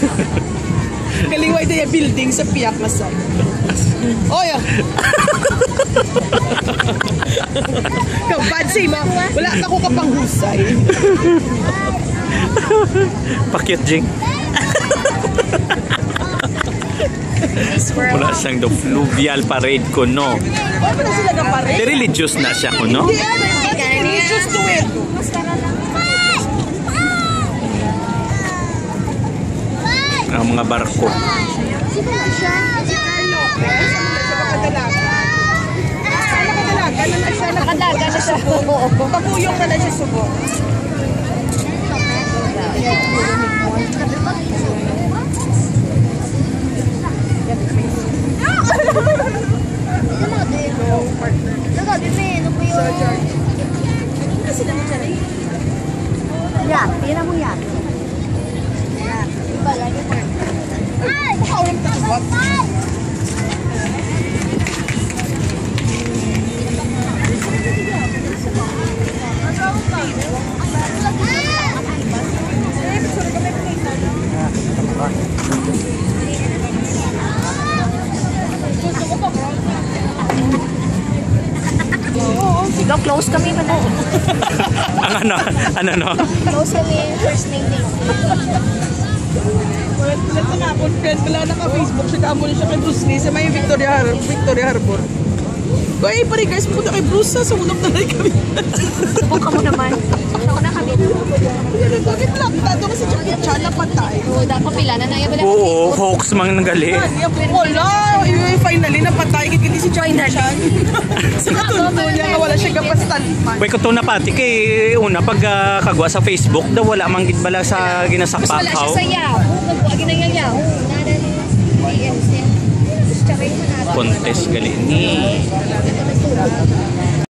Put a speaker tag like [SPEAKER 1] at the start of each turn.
[SPEAKER 1] Kaliway na yung building sa piyak na sa. Oh, yeah. Bad say, ma. Wala ako kapang husay.
[SPEAKER 2] Pakit, Jing. Wala siyang the fluvial parade ko, no?
[SPEAKER 1] Wala sila ng parade.
[SPEAKER 2] Religious na siya ko, no?
[SPEAKER 1] Religious to it.
[SPEAKER 2] Ang mga barko.
[SPEAKER 1] Sino na siya? Si Carlo. Nakadalaga na siya. Kapuyong na siya subo.
[SPEAKER 3] Ya, tira mo yan. Iba lagi mo.
[SPEAKER 1] Ay! Pakaulam takwag.
[SPEAKER 3] Go, close kami man.
[SPEAKER 2] Ang ano?
[SPEAKER 3] Close kami, first name name.
[SPEAKER 1] Wala na ka-Facebook siya. Kamo na siya kay Bruce Lee sa may Victoria Harbor. Kaya pa rin guys, pupunta kay Bruce sa unang talay kami.
[SPEAKER 3] Subok ka mo naman. Ako na kami.
[SPEAKER 1] Bakit lang? Tato kasi Jackie Chan na patay.
[SPEAKER 3] Oo, dapat pila na na.
[SPEAKER 2] Oo, hoax mang nagali.
[SPEAKER 1] Wala! Finally napatay. Kiti si Jackie Chan. Sa katundo niya, wala siya kapastan.
[SPEAKER 2] Way ko to na pati kay una pag kagwa sa Facebook daw wala mang gitbala sa ginasakpaw.
[SPEAKER 3] Wala siya sa Yahoo. Magbuagin na yung Yahoo.
[SPEAKER 2] Contest gali ni.